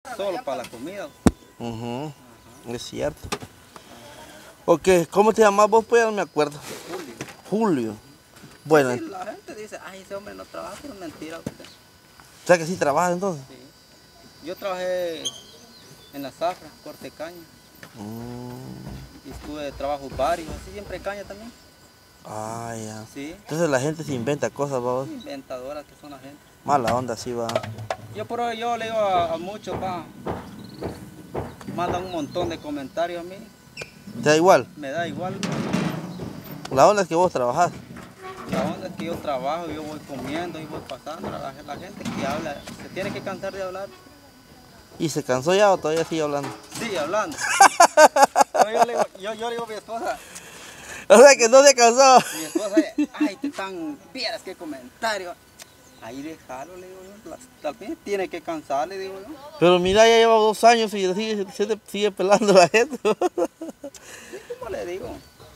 solo para la comida. Es cierto. Ok, ¿cómo te llamas vos? Pues ya no me acuerdo. Julio. Julio. Bueno, Sí, la gente dice, ay, ese hombre no trabaja, pero es mentira usted. o sea que sí trabajas entonces. Sí. Yo trabajé en la zafra, corte caña. Y estuve de trabajos varios, así siempre caña también. Ah, ya. Sí. Entonces la gente se inventa cosas, vos. Inventadoras que son la gente. Mala onda, sí, va. Yo le digo a muchos, mandan un montón de comentarios a mí. ¿Te da igual? Me da igual. La onda es que vos trabajás. La onda es que yo trabajo, yo voy comiendo y voy pasando. La gente que habla, se tiene que cansar de hablar. ¿Y se cansó ya o todavía sigue hablando? Sí, hablando. Yo le digo a mi esposa. O sea que no se cansó. Mi esposa, ay, te están, vieras qué comentario. Ahí déjalo, le digo yo. Tal vez tiene que cansar, le digo yo. Pero mira, ya lleva 2 años y sigue pelando la gente. Sí, ¿cómo le digo?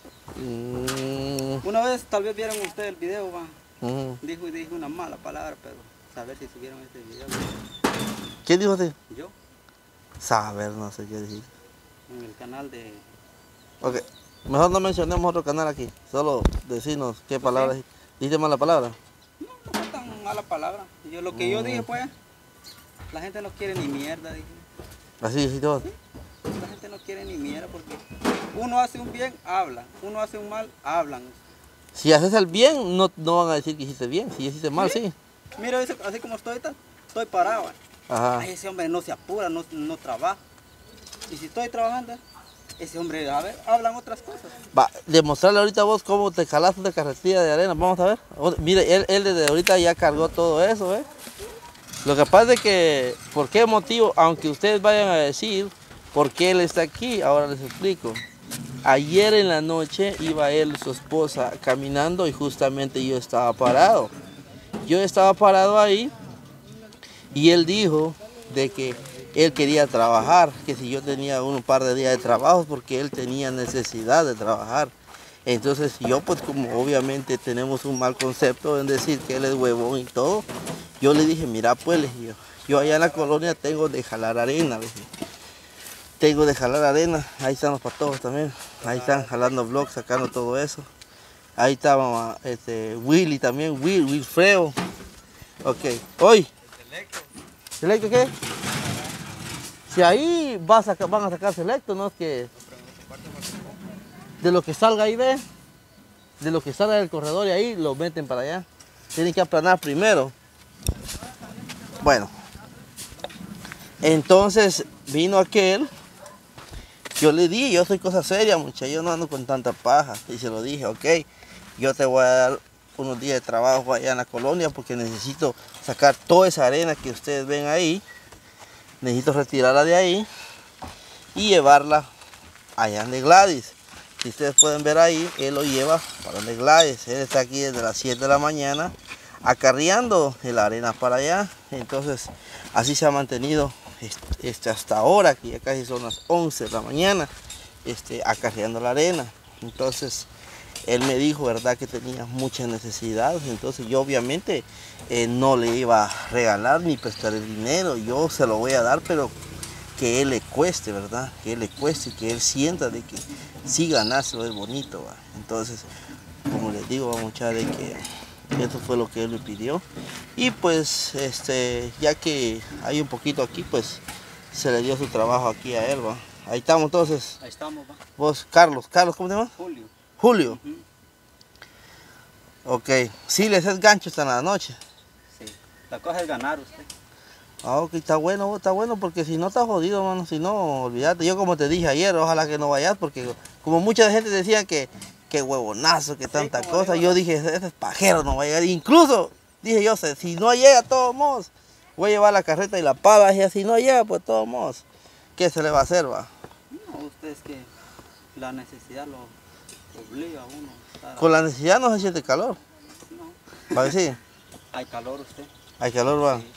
Una vez, tal vez vieron ustedes el video, dijo una mala palabra, pero saber si subieron este video. ¿Quién dijo así? Yo, Saber, no sé qué decir. en el canal de... Ok, mejor no mencionemos otro canal aquí. Solo decirnos qué palabras. ¿Dijiste mala palabra? No fue tan mala palabra. Lo que yo dije, pues, la gente no quiere ni mierda, dije. Así dijiste vos. La gente no quiere ni mierda porque uno hace un bien, habla. Uno hace un mal, hablan. Si haces el bien, no van a decir que hiciste bien. Si hiciste mal, sí. Mira, así como estoy parado. Ajá. Ay, ese hombre no se apura, no trabaja. Y si estoy trabajando, ese hombre, a ver, hablan otras cosas. Va, demostrarle ahorita a vos cómo te jalaste una carretilla de arena. Vamos a ver. Mire, él desde ahorita ya cargó todo eso, ¿eh? Lo que pasa es que, ¿por qué motivo? Aunque ustedes vayan a decir por qué él está aquí, ahora les explico. Ayer en la noche iba él y su esposa caminando y justamente yo estaba parado. Yo estaba parado ahí y él dijo de que él quería trabajar, que si yo tenía un par de días de trabajo porque él tenía necesidad de trabajar. Entonces yo pues como obviamente tenemos un mal concepto en decir que él es huevón y todo, yo le dije, mira pues, le dije, yo allá en la colonia tengo de jalar arena, le dije. Tengo de jalar arena, ahí están los patojos también, ahí están jalando blocks, sacando todo eso. Ahí estaba Willy también, Wilfredo. Ok, hoy. ¿Selecto qué? Si ahí van a sacar selecto, no es que... De lo que salga ahí, ve. De lo que salga del corredor y ahí lo meten para allá. Tienen que aplanar primero. Bueno. Entonces vino aquel. Yo le dije, yo soy cosa seria, muchacho, yo no ando con tanta paja. Y se lo dije, ok, yo te voy a dar unos días de trabajo allá en la colonia porque necesito sacar toda esa arena que ustedes ven ahí. Necesito retirarla de ahí y llevarla allá donde Gladys. Si ustedes pueden ver ahí, él lo lleva para donde Gladys. Él está aquí desde las 7 de la mañana acarreando la arena para allá. Entonces así se ha mantenido hasta ahora, que ya casi son las 11 de la mañana, acarreando la arena. Entonces él me dijo, verdad, que tenía muchas necesidades. Entonces yo obviamente no le iba a regalar ni prestar el dinero. Yo se lo voy a dar, pero que él le cueste, verdad, que él le cueste, que él sienta de que sí ganárselo es bonito, ¿va? Entonces, como les digo, muchachos, de que eso fue lo que él me pidió. Y pues, ya que hay un poquito aquí, pues se le dio su trabajo aquí a él, ¿va? Ahí estamos entonces. Ahí estamos, va. Vos, Carlos, ¿cómo te llamas? Julio. Julio. Ok, sí, le haces gancho hasta la noche. Sí, la cosa es ganar usted. Ah, ok, está bueno porque si no está jodido, mano, si no, olvídate. Yo como te dije ayer, ojalá que no vayas porque como mucha gente decía que huevonazo, que tanta cosa, yo dije, ese es pajero, no va a llegar. Incluso dije yo, si no llega, de todos modos, voy a llevar la carreta y la pala, y si no llega, pues de todos modos, ¿qué se le va a hacer, va? No, usted es que la necesidad lo obliga a uno a estar... Con la necesidad no se siente calor. No. ¿Va a decir? Hay calor usted. Hay calor, va. Sí.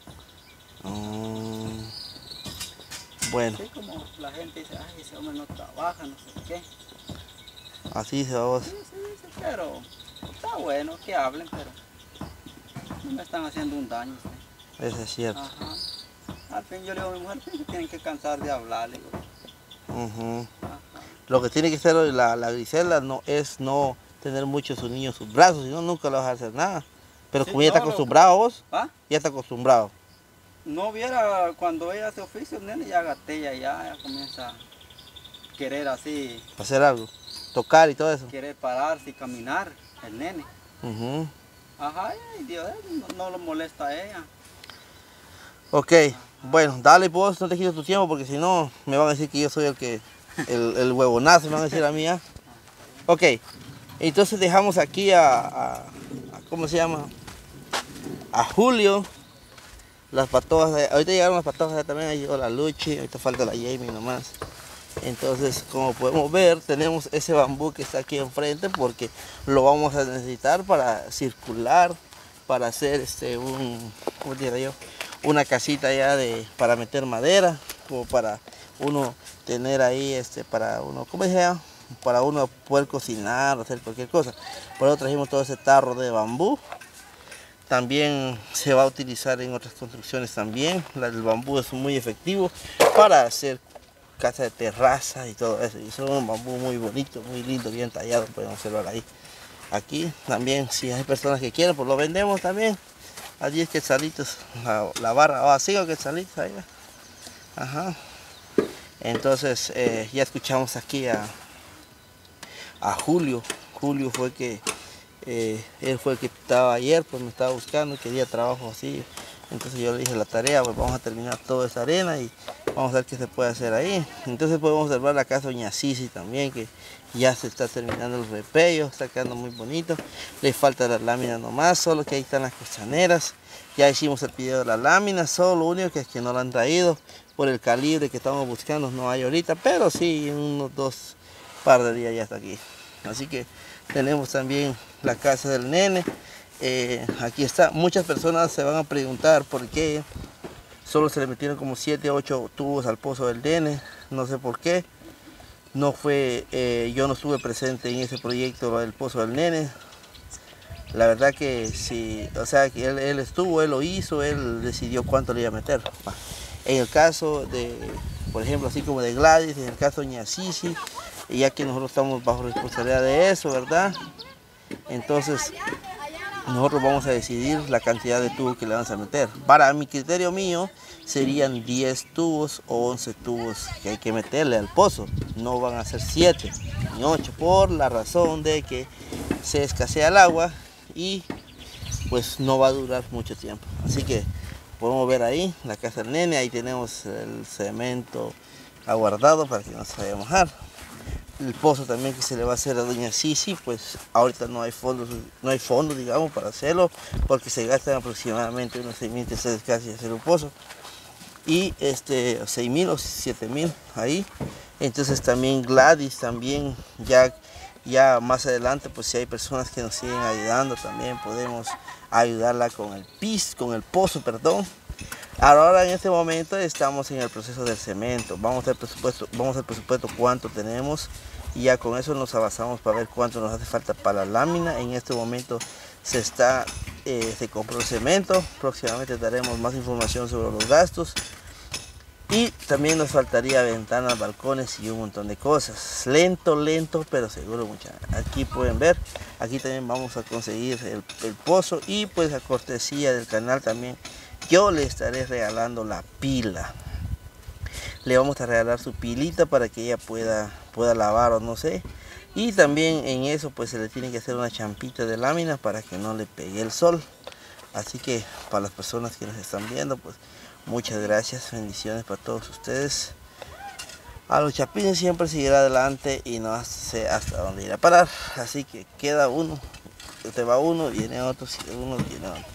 Bueno. Sí, como la gente dice, ay, ese hombre no trabaja, no sé qué. Así dice vos. Sí, sí, pero está bueno que hablen, pero no me están haciendo un daño. Eso es cierto. Ajá. Al fin yo le digo a mi mujer, "Sí, tienen que cansar de hablar", le digo. Ujú. Ajá. Lo que tiene que hacer la Grisela no es no tener mucho a su niño en sus brazos, si no nunca le vas a hacer nada. Pero Sí, como ya está no, acostumbrado vos, ¿ah? ya está acostumbrado. No viera cuando ella hace oficio, el nene ya gatella, ya comienza a querer así, Hacer algo, tocar y todo eso. querer pararse y caminar, el nene. Ujú. Ajá, y Dios, no lo molesta a ella. Ok, bueno, dale vos, no te quito tu tiempo porque si no me van a decir que yo soy el huevonazo, me van a decir a mí, ¿ah? Ok, entonces dejamos aquí ¿cómo se llama? A Julio, las patojas, ahorita llegaron las patojas también, ahí llegó la Luchi, ahorita falta la Jamie nomás. Entonces, como podemos ver, tenemos ese bambú que está aquí enfrente porque lo vamos a necesitar para circular, para hacer ¿cómo diría yo? Una casita ya para meter madera, o para uno tener ahí, para uno, ¿cómo se llama? Para uno poder cocinar, hacer cualquier cosa. Por eso trajimos todo ese tarro de bambú. También se va a utilizar en otras construcciones también. El bambú es muy efectivo para hacer casa de terraza y todo eso. Y es un bambú muy bonito, muy lindo, bien tallado, pueden observar ahí. Aquí también, si hay personas que quieren, pues lo vendemos también. A 10 quetzalitos la barra, o a 5 quetzalitos ahí. Ajá. Entonces ya escuchamos aquí a Julio. Julio fue que él fue el que estaba ayer, pues me estaba buscando, quería trabajo así. Entonces yo le dije la tarea, pues vamos a terminar toda esa arena y vamos a ver qué se puede hacer ahí. Entonces podemos observar la casa Doña Sisi también, que ya se está terminando el repello, está quedando muy bonito. Le falta la lámina nomás, solo que ahí están las costaneras. Ya hicimos el pedido de la lámina, solo lo único que es que no la han traído por el calibre que estamos buscando, no hay ahorita, pero sí en unos 2 par de días ya está aquí. Así que tenemos también la casa del nene. Aquí está. Muchas personas se van a preguntar por qué solo se le metieron como 7 o 8 tubos al pozo del nene. No sé por qué. No fue, yo no estuve presente en ese proyecto del pozo del nene. La verdad que sí, o sea que él estuvo, él lo hizo, él decidió cuánto le iba a meter. En el caso de, por ejemplo, así como de Gladys, en el caso de Doña Sisi, ya que nosotros estamos bajo responsabilidad de eso, ¿verdad? Entonces, nosotros vamos a decidir la cantidad de tubos que le vamos a meter. Para mi criterio mío, serían 10 tubos o 11 tubos que hay que meterle al pozo. No van a ser 7 ni 8, por la razón de que se escasea el agua y pues no va a durar mucho tiempo. Así que podemos ver ahí la casa del nene, ahí tenemos el cemento aguardado para que no se vaya a mojar. El pozo también que se le va a hacer a Doña Sisi, pues ahorita no hay fondos, digamos, para hacerlo, porque se gastan aproximadamente unos 6.000 pesos casi hacer un pozo. Y 6.000 o 7.000 ahí. Entonces también Gladys, también ya más adelante, pues si hay personas que nos siguen ayudando, también podemos ayudarla con el pozo, perdón. Ahora en este momento estamos en el proceso del cemento. Vamos al presupuesto cuánto tenemos y ya con eso nos avanzamos para ver cuánto nos hace falta para la lámina. En este momento se compró el cemento. Próximamente daremos más información sobre los gastos. Y también nos faltaría ventanas, balcones y un montón de cosas. Lento, pero seguro, muchachos. Aquí pueden ver, aquí también vamos a conseguir el pozo y pues a cortesía del canal también yo le estaré regalando la pila. Le vamos a regalar su pilita para que ella pueda lavar o no sé. Y también en eso pues se le tiene que hacer una champita de lámina para que no le pegue el sol. Así que para las personas que nos están viendo, pues muchas gracias, bendiciones para todos ustedes. A los chapines siempre seguirá adelante y no sé hasta dónde ir a parar. Así que queda uno, te va uno, viene otro, sigue uno, viene otro.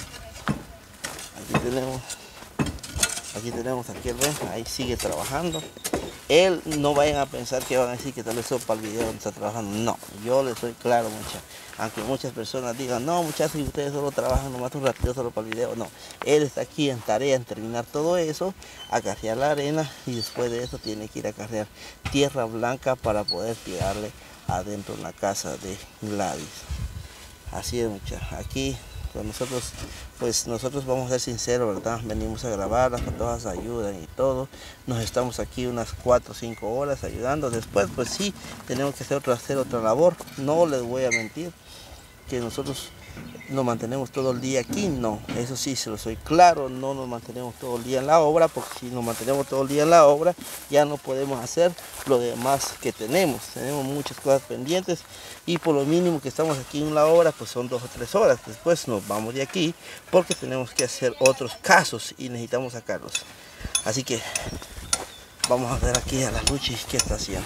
Aquí tenemos aquí el ven, ahí sigue trabajando. Él no vayan a pensar que van a decir que tal vez solo para el video donde está trabajando. No, yo les soy claro, muchachos. Aunque muchas personas digan, no muchachos, ustedes solo trabajan nomás un ratito solo para el video. No, él está aquí en tarea, en terminar todo eso, acarrear la arena y después de eso tiene que ir a acarrear tierra blanca para poder tirarle adentro en la casa de Gladys. Así es, muchachos. Aquí Con nosotros, pues nosotros vamos a ser sinceros, ¿verdad? Venimos a grabar, las fotógrafas ayudan y todo. Nos estamos aquí unas 4 o 5 horas ayudando. Después, pues sí, tenemos que hacer otra labor. No les voy a mentir que nosotros nos mantenemos todo el día aquí, no, eso sí se lo soy claro, no nos mantenemos todo el día en la obra, porque si nos mantenemos todo el día en la obra ya no podemos hacer lo demás que tenemos muchas cosas pendientes y por lo mínimo que estamos aquí en la obra pues son 2 o 3 horas, después nos vamos de aquí porque tenemos que hacer otros casos y necesitamos sacarlos, así que vamos a ver aquí a la Luchi qué está haciendo.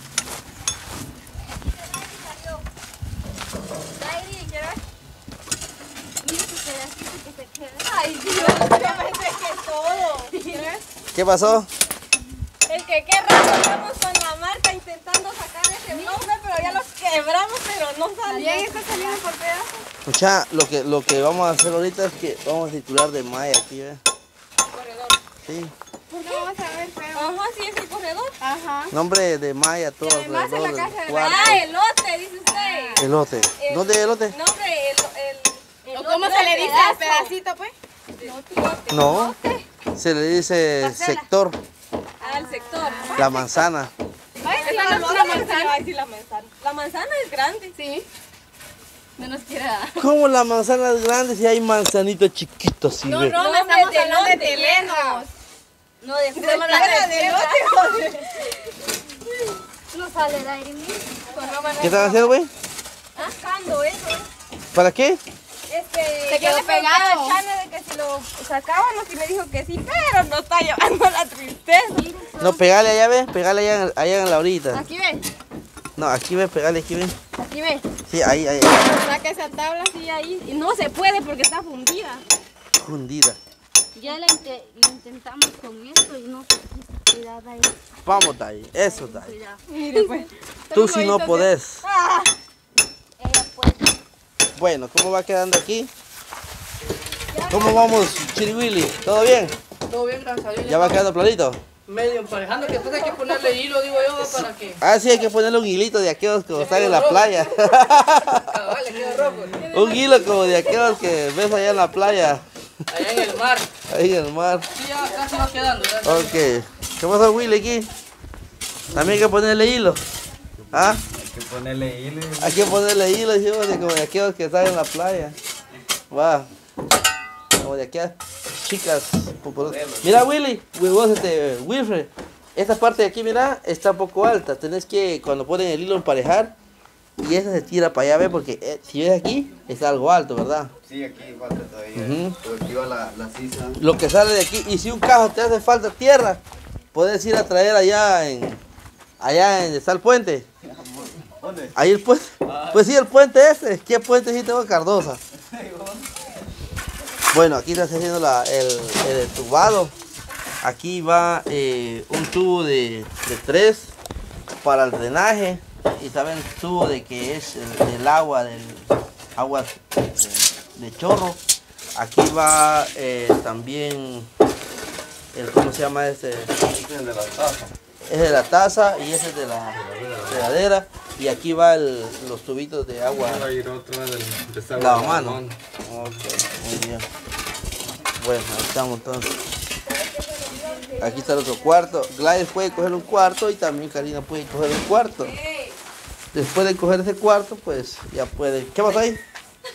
Ay, Dios, yo pensé que todo. ¿Qué pasó? El que qué rato estamos con la marca intentando sacar ese bloque, pero ya los quebramos, pero no salió. También está saliendo por pedazos. Escucha, lo que vamos a hacer ahorita es que vamos a circular de malla aquí, ¿ves? Corredor. Sí. ¿Por qué vamos a ver feo? Ajá, sí es el corredor. Ajá. Nombre de malla, todo Además en la alrededor casa del de cuarto. elote, dice usted. Elote. ¿Dónde es elote? Nombre, ¿O cómo se le dice al pedacito, pues? No, se le dice sector, Al sector. la manzana. Ay, sí, Esa vamos no a es la manzana. manzana. Ay, sí, la manzana. La manzana es grande. Sí. No nos quiere dar. ¿Cómo la manzana es grande si hay manzanitos chiquitos? ¿Sí, No, ve? no, No, estamos de hablando de elote, telenos. No, de Estamos hablando de elote. No sale el aire mismo. ¿Qué están haciendo, güey? Sacando eso. ¿Para qué? Se quedó yo le pegado. pregunté a Chane de que si lo sacábamos y me dijo que sí, pero no está llevando la tristeza. No, pegale allá, ve, pegale allá en la orilla. Aquí ve, No, aquí ve, pegale aquí, ve. aquí ve. Sí, ahí, Saca esa tabla. Sí, ahí. Y no se puede porque está fundida. hundida. Ya lo intentamos con esto y no se quiso cuidar ahí. Vamos, Day, eso, Day. Cuidado. Mire, pues. Tú si no podés. Ella puede. Bueno, ¿cómo va quedando aquí? ¿Cómo vamos, Chiriwili? ¿Todo bien? Todo bien, gracias a Dios. ¿Ya va quedando planito? Medio emparejando, que después hay que ponerle hilo, digo yo, para que Ah, sí, hay que ponerle un hilito de aquellos que están en la playa. cabal, le quede rojo. Un hilo como de aquellos que ves allá en la playa, Allá en el mar. ahí en el mar. Sí, ya casi va quedando. ¿verdad? Ok. ¿Qué pasa, Willy, aquí? También hay que ponerle hilo. ¿Ah? Hay que ponerle hilo. Hay que ponerle hilo, dijimos, de como de aquellos que están en la playa. Va. Como de aquellas chicas populosas. Mira, Willy, vos, Wilfred, esta parte de aquí, mira, está un poco alta. Tenés que, cuando ponen el hilo, emparejar. Y esa se tira para allá, ¿ves? Porque si ves aquí, está algo alto, ¿verdad? Sí, aquí falta todavía. Ujú. Porque aquí va la sisa. Lo que sale de aquí. Y si un cajo te hace falta tierra, puedes ir a traer allá en donde está el puente. ¿Dónde? Ahí el puente. Pues sí, el puente ese. ¿Qué puente sí tengo Cardosa? Bueno, aquí está haciendo el entubado. Aquí va un tubo de 3 para el drenaje. Y también el tubo de que es el agua, agua de chorro. Aquí va también ¿cómo se llama ese? Este es el de la taza. Es de la taza y ese es de la regadera. Y aquí va los tubitos de agua. Va a ir otro del Lavamano. Ok, muy bien. Bueno, ahí estamos entonces. Aquí está el otro cuarto. Gladys puede coger un cuarto y también Karina puede coger un cuarto. Después de coger ese cuarto, pues ya puede. ¿Qué pasa ahí?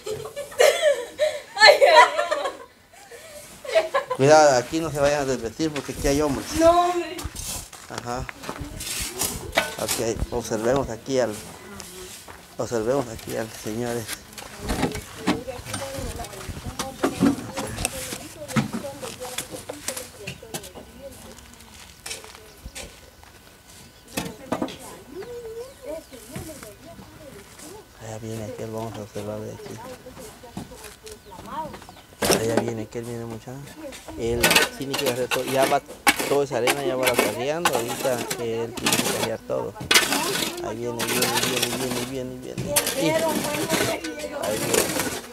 Cuidado, aquí no se vayan a desvestir porque aquí hay hombres. No, hombre. Ajá. Ok, observemos aquí al señores. Allá viene aquel, vamos a observar de aquí. Allá viene aquel, viene muchacho. Él tiene que hacer todo, ya va toda esa arena, ya va cargando, ahorita él tiene que cargar todo. Ahí viene. Ahí viene.